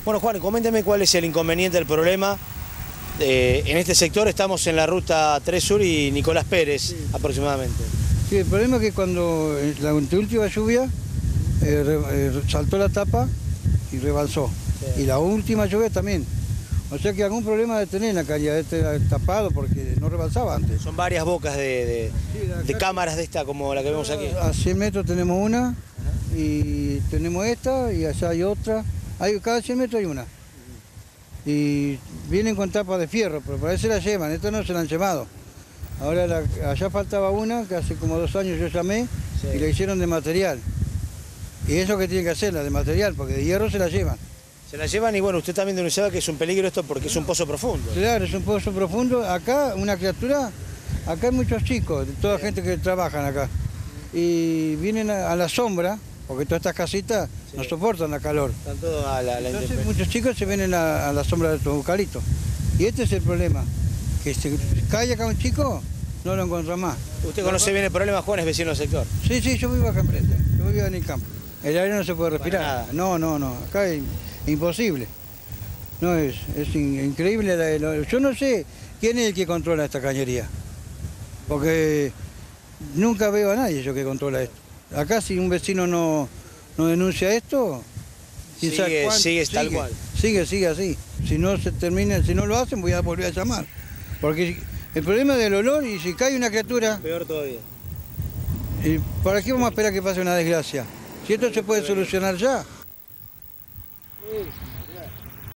Bueno, Juan, coménteme cuál es el inconveniente del problema. En este sector estamos en la ruta 3 Sur y Nicolás Pérez, sí, aproximadamente. Sí, el problema es que cuando la última lluvia saltó la tapa y rebalsó. Sí. Y la última lluvia también. O sea que algún problema de tener en la calle, tapado porque no rebalsaba antes. Son varias bocas de cámaras de esta como la que vemos aquí. A 100 metros tenemos una, y tenemos esta y allá hay otra. Cada 100 metros hay una. Y vienen con tapas de fierro, pero por ahí se la llevan, estas no se la han llevado. Ahora allá faltaba una, que hace como 2 años yo llamé, sí, y la hicieron de material. Y eso que tienen que hacer, la de material, porque de hierro se la llevan. Se la llevan y bueno, usted también denunciaba que es un peligro esto porque es un pozo profundo. Claro, es un pozo profundo. Acá, una criatura, acá hay muchos chicos, toda gente que trabajan acá. Y vienen a la sombra, porque todas estas casitas no soportan la calor. Están todos a la Entonces muchos chicos se vienen a la sombra de estos eucaliptos. Y este es el problema, que se cae acá un chico, no lo encuentra más. ¿Usted conoce bien el problema, Juan, es vecino del sector? Sí, yo vivo acá enfrente, yo vivo en el campo. El aire no se puede respirar. No, acá es imposible. No, es increíble. Yo no sé quién es el que controla esta cañería, porque nunca veo a nadie yo que controla esto. Acá si un vecino no denuncia esto, sigue tal cual. Sigue así. Si no se termina, si no lo hacen, voy a volver a llamar. Porque el problema es del olor y si cae una criatura... Peor todavía. ¿Para qué vamos a esperar que pase una desgracia? Si esto se puede solucionar ya.